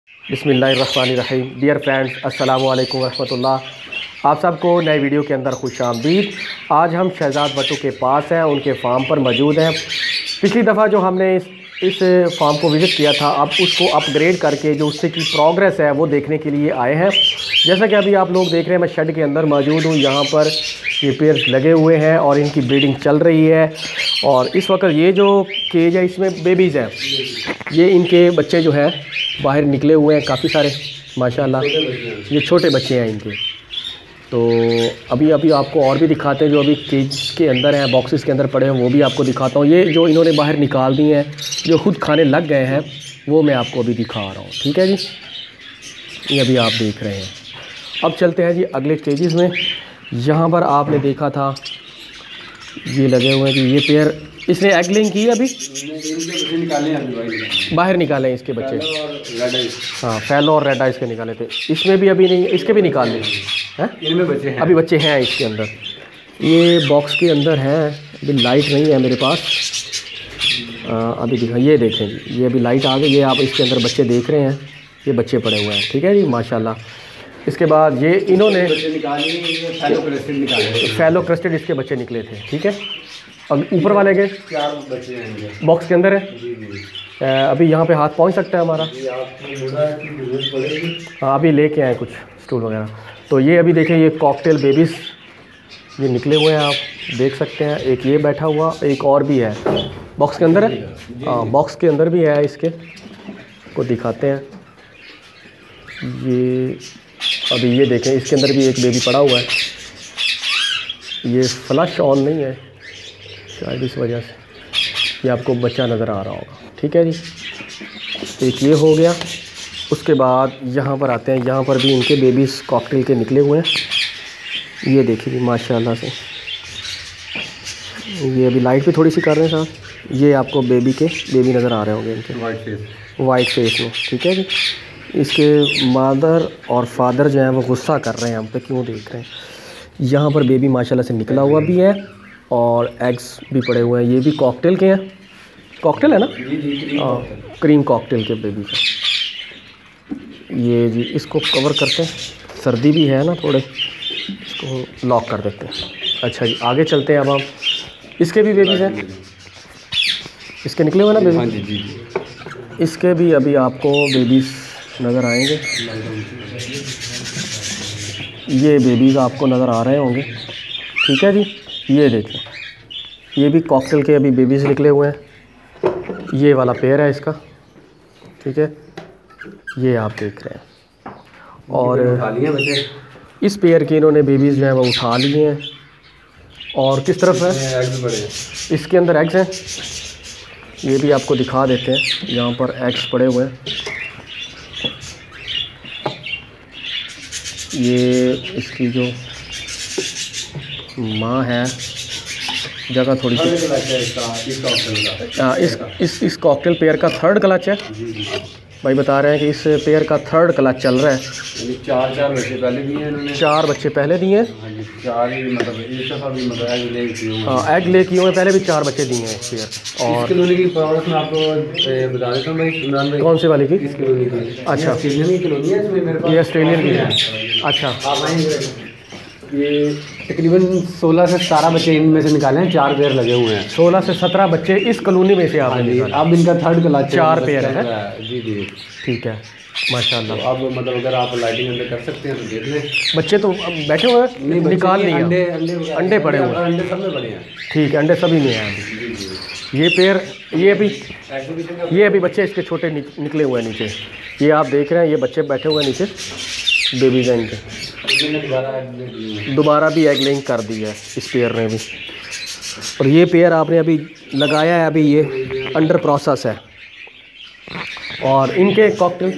बिस्मिल्लाहिर्रहमानिर्रहीम। Dear friends, अस्सलामु अलैकुम रहमतुल्लाह। आप सबको नए वीडियो के अंदर खुशामदीद। आज हम शहजाद भट्टू के पास हैं, उनके फार्म पर मौजूद हैं। पिछली दफ़ा जो हमने इस फार्म को विज़िट किया था, अब उसको अपग्रेड करके जो उससे की प्रोग्रेस है वो देखने के लिए आए हैं। जैसा कि अभी आप लोग देख रहे हैं, मैं शेड के अंदर मौजूद हूँ। यहाँ पर ये पेयर्स लगे हुए हैं और इनकी ब्रीडिंग चल रही है। और इस वक्त ये जो केज है इसमें बेबीज़ हैं, ये इनके बच्चे जो हैं बाहर निकले हुए हैं काफ़ी सारे माशाल्लाह। ये छोटे बच्चे हैं इनके। तो अभी आपको और भी दिखाते हैं जो अभी केज के अंदर हैं, बॉक्सेस के अंदर पड़े हैं, वो भी आपको दिखाता हूँ। ये जो इन्होंने बाहर निकाल दिए हैं, जो खुद खाने लग गए हैं, वो मैं आपको अभी दिखा रहा हूँ। ठीक है जी, ये अभी आप देख रहे हैं। अब चलते हैं जी अगले केजेस में। यहाँ पर आपने देखा था ये लगे हुए हैं कि ये पेयर इसने एग लेइंग की है, अभी बाहर निकाले हैं इसके बच्चे। हाँ, फैलो और रेड आइस के निकाले थे। इसमें भी अभी नहीं, इसके भी निकाल लिए हैं। इनमें बच्चे हैं, अभी बच्चे हैं इसके अंदर। ये बॉक्स के अंदर हैं, अभी लाइट नहीं है मेरे पास। अभी दिखा, ये देखें जी, ये अभी लाइट आ गई। ये आप इसके अंदर बच्चे देख रहे हैं, ये बच्चे पड़े हुए हैं। ठीक है जी, माशाल्लाह। इसके बाद ये इन्होंने फैलो क्रेस्टेड इसके बच्चे निकले थे। ठीक है, अब ऊपर वाले के 4 बच्चे हैं बॉक्स के अंदर है। अभी यहाँ पे हाथ पहुँच सकता है हमारा? हाँ, अभी लेके आए कुछ स्टूल वगैरह। तो ये अभी देखें, ये कॉकटेल बेबीज़ ये निकले हुए हैं, आप देख सकते हैं। एक ये बैठा हुआ, एक और भी है बॉक्स के अंदर है। हाँ, बॉक्स के अंदर भी है, इसके को दिखाते हैं। ये अभी ये देखें, इसके अंदर भी एक बेबी पड़ा हुआ है। ये फ्लश ऑन नहीं है शायद, इस वजह से ये आपको बच्चा नज़र आ रहा होगा। ठीक है जी, एक ये हो गया। उसके बाद यहाँ पर आते हैं, यहाँ पर भी इनके बेबीज़ कॉकटेल के निकले हुए हैं। ये देखिए जी माशाल्लाह से। ये अभी लाइट भी थोड़ी सी कर रहे हैं साहब। ये आपको बेबी नज़र आ रहे होंगे इनके वाइट फेस में। ठीक है जी, इसके मदर और फादर जो हैं वो गुस्सा कर रहे हैं हम पे, क्यों देख रहे हैं। यहाँ पर बेबी माशाल्लाह से निकला हुआ भी है और एग्स भी पड़े हुए हैं। ये भी कॉकटेल के हैं, कॉकटेल है ना? हाँ, क्रीम कॉकटेल के बेबी का। ये जी इसको कवर करते हैं, सर्दी भी है ना थोड़े, इसको लॉक कर देते हैं। अच्छा जी, आगे चलते हैं। अब हम इसके भी बेबीज़ हैं, इसके निकले हुए ना बेबी? हाँ जी। इसके भी अभी आपको बेबीज़ नज़र आएंगे। ये बेबीज़ आपको नज़र आ रहे होंगे। ठीक है जी, ये देखें, ये भी कॉकटेल के अभी बेबीज़ निकले हुए हैं। ये वाला पेयर है इसका। ठीक है, ये आप देख रहे हैं। और इस पेयर के इन्होंने बेबीज़ जो हैं वो उठा लिए हैं। और किस तरफ है, इसके अंदर एग्स हैं। ये भी आपको दिखा देते हैं, यहाँ पर एग्स पड़े हुए हैं। ये इसकी जो माँ है, जगह थोड़ी सी इस कॉकटेल पेयर का 3rd क्लच है। भाई बता रहे हैं कि इस पेयर का 3rd क्लच चल रहा है। 4 बच्चे पहले दिए हैं इन्होंने। 4 बच्चे पहले दिए हैं। हाँ, एग ले किए हुए, पहले भी 4 बच्चे दिए हैं इस पेयर। और कॉलोनी की प्रोग्रेस मैं आपको बता देता हूँ भाई, इमरान भाई। कौन से वाले की? इस कॉलोनी की। अच्छा, ऑस्ट्रेलियन की कॉलोनी है इसमें मेरे पास। ये ऑस्ट्रेलियन की है। अच्छा, ये तकरीबन 16 से 17 बच्चे इनमें से निकाले हैं। 4 पेयर लगे हुए हैं। 16 से 17 बच्चे इस कॉलोनी में से आपने निकाले। अब इनका 3rd क्लच 4 पेयर है। जी जी, ठीक है माशाल्लाह। तो अब मतलब अगर आप लाइटिंग अंडे कर सकते हैं तो देख लें। बच्चे तो अब बैठे हुए हैं, निकाल लिए। अंडे पड़े हुए हैं, अंडे सब में पड़े हैं। ठीक है, अंडे सभी में हैं अभी। ये पेयर, ये अभी बच्चे इसके छोटे निकले हुए हैं नीचे। ये आप देख रहे हैं, ये बच्चे बैठे हुए हैं नीचे, बेबीज़ हैं इनके। दोबारा भी एग लेइंग कर दी है इस पेयर ने भी। और ये पेयर आपने अभी लगाया है, अभी ये अंडर प्रोसेस है। और इनके कॉकटेल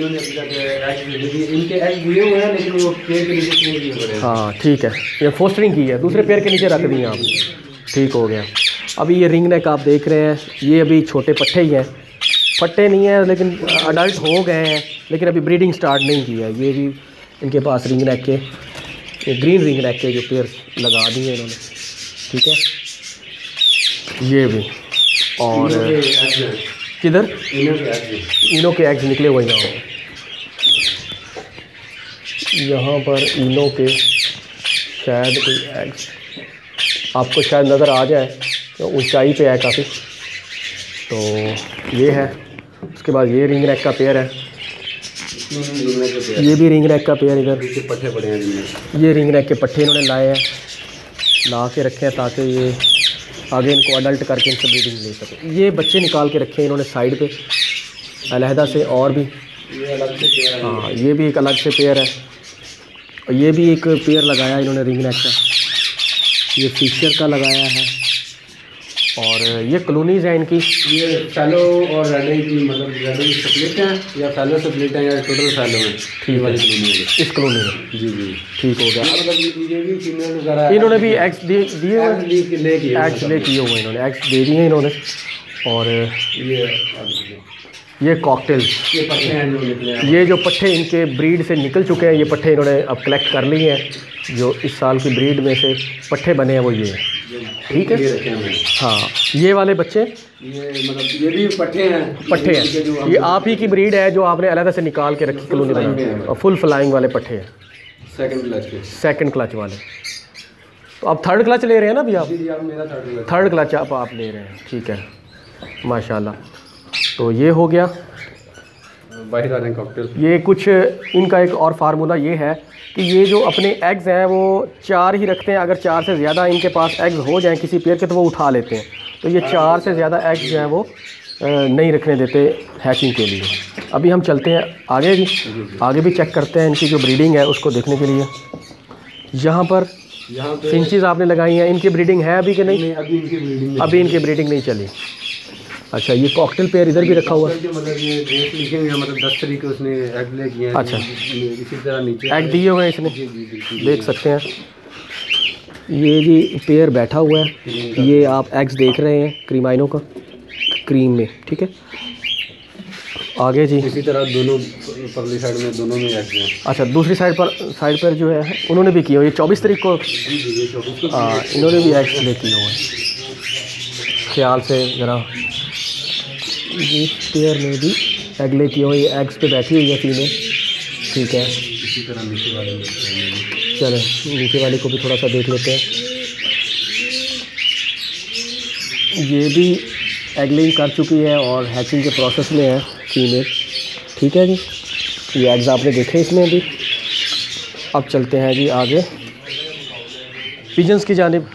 इनके एग दिए हुए हैं, लेकिन वो पेयर के नीचे नहीं दिए। हाँ ठीक है, ये फोस्टरिंग की है, दूसरे पेयर के नीचे रख दी हैं आप। ठीक हो गया। अभी ये रिंग नेक आप देख रहे हैं, ये अभी छोटे पट्टे ही हैं, पट्टे नहीं हैं लेकिन अडल्ट हो गए हैं, लेकिन अभी ब्रीडिंग स्टार्ट नहीं की है। ये भी इनके पास रिंग नेक के, ये ग्रीन रिंग नेक के जो पेयर लगा दिए इन्होंने। ठीक है, ये भी। और किधर इनों के एग्स निकले हुए यहाँ। यहाँ पर इनों के शायद कोई एग्स आपको शायद नज़र आ जाए, तो ऊंचाई पे है काफ़ी। तो ये है, उसके बाद ये रिंग नेक का पेयर है, ये भी रिंग नेक का पेयर। इधर पट्टे पड़े हैं, ये रिंग नेक के पट्टे इन्होंने लाए हैं, ला के रखे हैं ताकि ये आगे इनको अडल्ट करके इनसे ब्रीडिंग ले सके। ये बच्चे निकाल के रखे हैं इन्होंने साइड पे अलहदा से, और भी ये अलग से पेयर है। हाँ, ये भी एक अलग से पेयर है, और ये भी एक पेयर लगाया इन्होंने रिंग नेक का, ये फीचर का लगाया है। और ये कॉलोनीज़ हैं इनकी, ये फैलो और रेडे की, मतलब रेडे की स्प्लिट हैं या फैलो स्प्लिट हैं या टोटल फैलो हैं? ठीक वाली कॉलोनी है, इस कॉलोनी में। जी जी, ठीक हो गया। मतलब ये भी फीमेल वगैरह, इन्होंने भी एग्स दिए हुए, एग्स ले किए हुए इन्होंने, एग्स दे दिए इन्होंने। और ये कॉकटेल, ये पट्टे हैं जो निकले हैं, ये जो पट्टे इनके ब्रीड से निकल चुके हैं, ये पट्टे इन्होंने अब कलेक्ट कर लिए हैं। जो इस साल की ब्रीड में से पट्टे बने हैं वो ये हैं, ठीक है। हाँ, ये वाले बच्चे, ये मतलब ये भी पट्टे हैं, ये आप ही की ब्रीड है जो आपने अलग से निकाल के रखी कॉलोनी में, और फुल फ्लाइंग वाले पट्टे हैं, सेकंड क्लच वाले। तो आप थर्ड क्लच ले रहे हैं ना अभी आप? मेरा थर्ड क्लच आप ले रहे हैं, ठीक है, माशाल्लाह। तो ये हो गया बाहर कॉकटेल। ये कुछ इनका एक और फार्मूला ये है कि ये जो अपने एग्स हैं वो 4 ही रखते हैं। अगर 4 से ज़्यादा इनके पास एग्स हो जाएं किसी पेयर के तो वो उठा लेते हैं। तो ये 4 से ज़्यादा एग्स जो हैं वो नहीं रखने देते हैचिंग के लिए। अभी हम चलते हैं आगे भी चेक करते हैं इनकी जो ब्रीडिंग है उसको देखने के लिए। यहाँ पर फिंचेस आपने लगाई हैं, इनकी ब्रीडिंग है अभी कि नहीं? अभी इनकी ब्रीडिंग नहीं चली। अच्छा, ये कॉकटेल पेयर इधर भी रखा हुआ है, मतलब ये डेट लिखे हुए हैं, मतलब 10 तरीके उसने एग ले किए हैं। अच्छा, इसी तरह नीचे एग दिए हुए हैं इसने, देख सकते हैं। ये जी पेयर बैठा हुआ है, ये आप एग्स देख रहे हैं क्रीमाइनों का, क्रीम में, ठीक है। आगे जी इसी तरह दोनों परली साइड में, दोनों में एग्स हैं। अच्छा, दूसरी साइड पर जो है उन्होंने भी किए हुए, ये 24 तारीख को इन्होंने भी एग्स ले किए हुए हैं। ख्याल से ज़रा, इस पेयर में भी एग ले किए हुए, एग्स पे बैठी हुई है फीमेल, ठीक है। इसी तरह नीचे वाले, चलो नीचे वाले को भी थोड़ा सा देख लेते हैं। ये भी एग लेइंग कर चुकी है और हैचिंग के प्रोसेस में है फीमेल, ठीक है जी। ये एग्स आपने देखे इसमें भी। अब चलते हैं जी आगे पिजन्स की जानिब।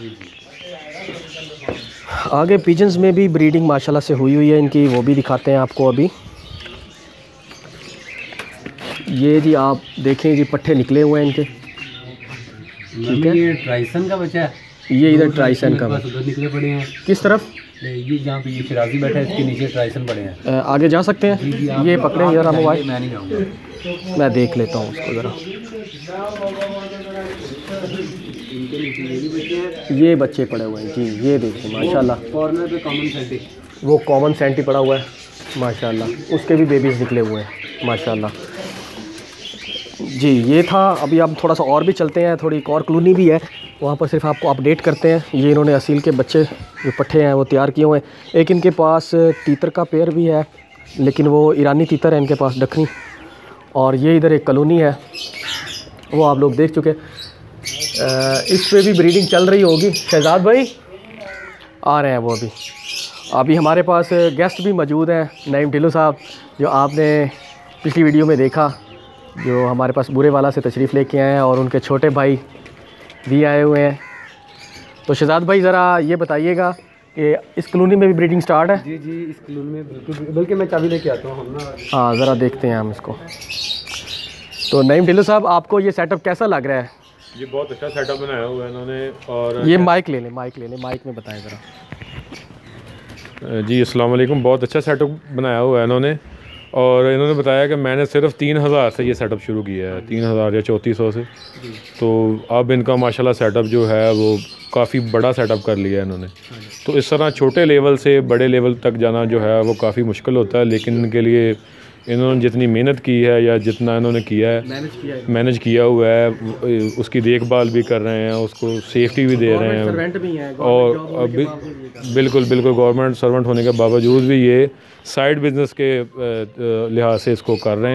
आगे पिजन्स में भी ब्रीडिंग माशाल्लाह से हुई है इनकी, वो भी दिखाते हैं आपको अभी। ये जी आप देखें जी, पट्टे निकले हुए हैं इनके, ठीक है। ये ट्राइसन का बच्चा है, ये इधर ट्राइसन का उधर निकले पड़े हैं। किस तरफ? ये जहाँ पे ये शिराजी बैठा है इसके नीचे ट्राइसन पड़े हैं। आगे जा सकते हैं? ये पकड़े ज़रा मोबाइल, मैं नहीं जाऊँगा, मैं देख लेता हूँ उसको ज़रा। ये बच्चे पड़े हुए हैं जी, ये देखिए माशाल्लाह। कॉर्नर पे कॉमन सेंटी, वो कॉमन सेंटी पड़ा हुआ है माशाल्लाह, उसके भी बेबीज़ निकले हुए हैं माशाल्लाह जी। ये था। अभी आप थोड़ा सा और भी चलते हैं, थोड़ी एक और कॉलोनी भी है, वहाँ पर सिर्फ आपको अपडेट करते हैं। ये इन्होंने असील के बच्चे जो पट्टे हैं वो तैयार किए हुए हैं। एक इनके पास तीतर का पेयर भी है, लेकिन वो ईरानी तीतर है इनके पास, दखनी। और ये इधर एक कॉलोनी है, वो आप लोग देख चुके। इस पे भी ब्रीडिंग चल रही होगी। शहजाद भाई आ रहे हैं वो अभी हमारे पास गेस्ट भी मौजूद हैं, नईम ढिल्लो साहब, जो आपने पिछली वीडियो में देखा, जो हमारे पास बुरे वाला से तशरीफ़ लेके आए हैं, और उनके छोटे भाई भी आए हुए हैं। तो शहजाद भाई ज़रा ये बताइएगा कि इस कॉलोनी में भी ब्रीडिंग स्टार्ट है? जी जी, इस कॉलोनी में बिल्कुल, बल्कि मैं चाबी लेके आता हूँ हम ना। हाँ, ज़रा देखते हैं हम इसको। तो नईम ढिल्लो साहब, आपको ये सेटअप कैसा लग रहा है? ये बहुत अच्छा सेटअप बनाया हुआ है इन्होंने। और ये माइक ले लें, माइक में बताएं ज़रा। जी अस्सलाम वालेकुम। बहुत अच्छा सेटअप बनाया हुआ है इन्होंने, और इन्होंने बताया कि मैंने सिर्फ 3000 से ये सेटअप शुरू किया है, 3000 या 3400 से। तो अब इनका माशाल्लाह सेटअप जो है वो काफ़ी बड़ा सेटअप कर लिया है इन्होंने। तो इस तरह छोटे लेवल से बड़े लेवल तक जाना जो है वो काफ़ी मुश्किल होता है, लेकिन इनके लिए इन्होंने जितनी मेहनत की है या जितना इन्होंने किया है, मैनेज किया हुआ है, उसकी देखभाल भी कर रहे हैं, उसको सेफ्टी भी दे रहे हैं। और बिल्कुल गवर्नमेंट सर्वेंट होने के बावजूद भी ये साइड बिज़नेस के लिहाज से इसको कर रहे हैं।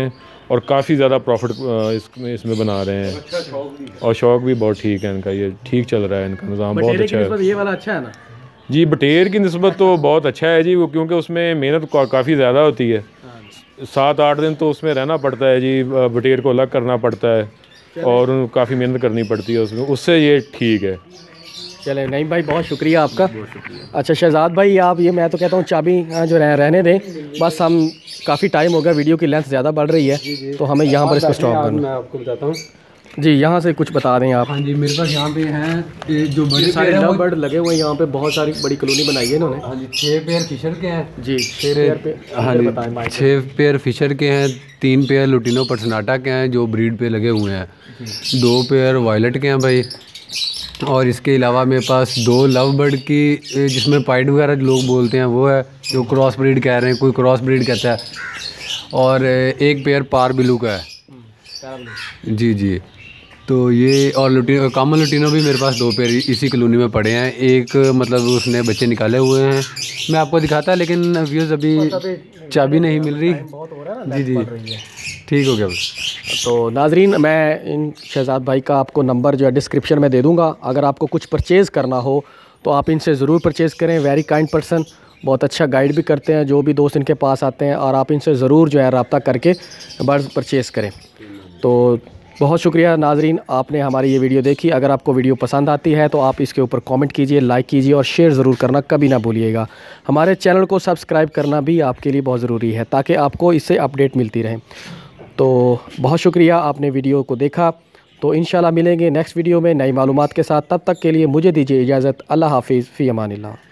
और काफ़ी ज़्यादा प्रॉफिट इसमें बना रहे हैं। और शौक भी बहुत ठीक है इनका, ये ठीक चल रहा है इनका निज़ाम, बहुत अच्छा है। ये वाला अच्छा है ना जी, बटेर की निस्बत तो बहुत अच्छा है जी, वो क्योंकि उसमें मेहनत काफ़ी ज़्यादा होती है। 7-8 दिन तो उसमें रहना पड़ता है जी, बटेर को अलग करना पड़ता है और काफ़ी मेहनत करनी पड़ती है उसमें, उससे ये ठीक है। चले नहीं भाई, बहुत शुक्रिया आपका। अच्छा शहजाद भाई, आप ये मैं तो कहता हूँ चाबी जो रहने दें, बस हम काफ़ी टाइम हो गया, वीडियो की लेंथ ज़्यादा बढ़ रही है तो हमें यहाँ पर इसको स्टॉप करना। मैं आपको बताता हूँ जी, यहाँ से कुछ बता दें आप। हाँ जी, मेरे पास यहाँ पे हैं जो बड़े सारे लव बर्ड लगे हुए हैं यहाँ पे, बहुत सारी बड़ी कॉलोनी बनाई है इन्होंने। हाँ जी, 6 पेयर फिशर के हैं जी, 6 पेयर पे। हाँ जी, 6 पेयर फिशर के हैं, 3 पेयर लुटिनो पर्सनाटा के हैं जो ब्रीड पे लगे हुए हैं, 2 पेयर वायलट के हैं भाई, और इसके अलावा मेरे पास 2 लव बर्ड की जिसमें पाइड वगैरह लोग बोलते हैं वो है, जो क्रॉस ब्रीड कह रहे हैं, कोई क्रॉस ब्रीड कहता है, और 1 पेयर पार बिलू का है। जी जी, तो ये और लुटिनो, कॉमन लुटिनो भी मेरे पास 2 पेयर इसी कॉलोनी में पड़े हैं। एक मतलब उसने बच्चे निकाले हुए हैं, मैं आपको दिखाता, लेकिन व्यूज़ अभी चाबी नहीं मिल रही। जी जी, ठीक हो गया। तो नाजरीन, मैं इन शहजाद भाई का आपको नंबर जो है डिस्क्रिप्शन में दे दूंगा, अगर आपको कुछ परचेज़ करना हो तो आप इनसे ज़रूर परचेज़ करें। वेरी काइंड पर्सन, बहुत अच्छा गाइड भी करते हैं जो भी दोस्त इनके पास आते हैं, और आप इनसे ज़रूर जो है रब्ता करके बर्ड्स परचेज़ करें। तो बहुत शुक्रिया नाजरीन, आपने हमारी ये वीडियो देखी। अगर आपको वीडियो पसंद आती है तो आप इसके ऊपर कमेंट कीजिए, लाइक कीजिए और शेयर ज़रूर करना कभी ना भूलिएगा। हमारे चैनल को सब्सक्राइब करना भी आपके लिए बहुत ज़रूरी है ताकि आपको इससे अपडेट मिलती रहे। तो बहुत शुक्रिया, आपने वीडियो को देखा। तो इंशाल्लाह मिलेंगे नेक्स्ट वीडियो में नई मालूमात के साथ। तब तक के लिए मुझे दीजिए इजाज़त। अल्लाह हाफिज़, फ़ी अमानिल्लाह।